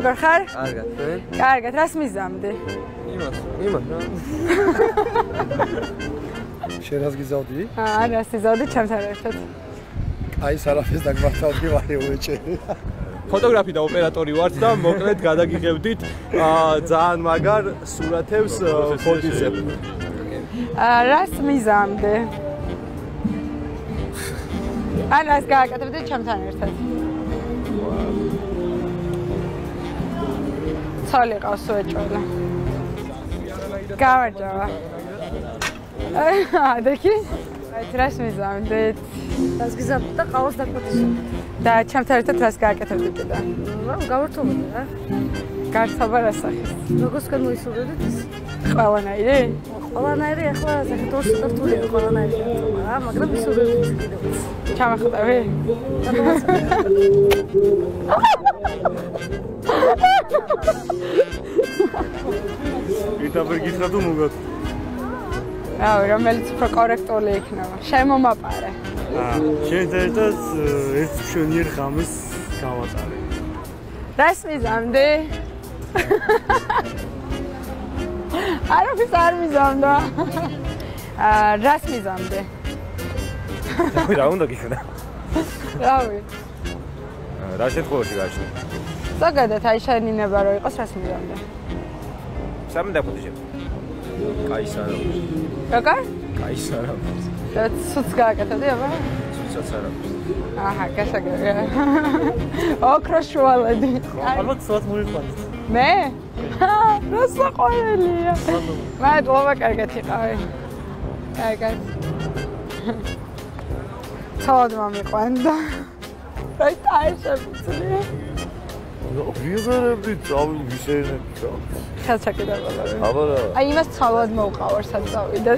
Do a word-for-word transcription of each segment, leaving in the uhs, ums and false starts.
როგორ ხარ? კარგად, თქვენ? კარგად, რას მიზამდი? იმას, იმას რა. შენ რას გიზავდი? აა, რას იზავდი ჩემთან ერთად. აი, სარაფეს დაგმართავდი ვარი უეჭერი. ფოტოგრაფი და ოპერატორი ვართ და მოკლედ გადაგიღებდით ძალიან მაგარ სურათებს ფოტოზე. აა, რას მიზამდი? ან რას გააკეთებდი ჩემთან ერთად? ცოლი ყავს უეჭველა. გავარჯავა. აა, დაკი? აი, რას მიზამდით? რას გიზავდი და ყავს დაკვეთისო. და ჩემთან ერთად რას გააკეთებდით და? რა, გავართობდი რა. გართობა რა სახის? როგორს გამოისურვებდით ის? ყველანაირი? ყველანაირი ახლა საქართველოს სიტყვია ყველანაირი გართობა რა, მაგრამ ისურვებდით კიდევაც. ჩამახტავი? იტაბერ გითხრა თუ მოგად. რავი, რომელიც უფრო კორექტული იქნება. შემომაპარე. აა, შენ ერთად ერთ მშვენიერ ღამეს გავატარე. რას მიზამდი? არაფერს არ მიზამდა. აა, რას მიზამდი? რა უნდა გიქნა? რავი. რა შემთხვევაში გაჩნდა? ზოგადად აი შეინება რომ იყოს რას მიზამდი. სამი დაფოტოშებ. კაი სარავს. როგორ? კაი სარავს. და ცუც გააკეთებდი აბა? ცუცაც არავს. აჰა, გასაგებია. ოქროს შუალედი. ალბათ სვათ მოიყვანეთ. მე? რა საყვარელია. მადლობა, კარგად იყავი. კარგად. ცალად მომიყვანდა. აი, დაიშებიცლია. ვიღერები წავი ვისერნები. ხელჩაკიდებელი. აბა რა. აი, იმას ცალად მოვყავარ, სადაც წავიდე.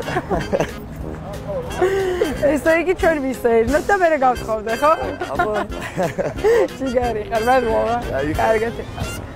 ესე იგი ჩვენ ვისერნოთ და მე გავთხოვდე, ხო? აბა. ჩიგარი ხარ, მადლობა. კარგად იყავი.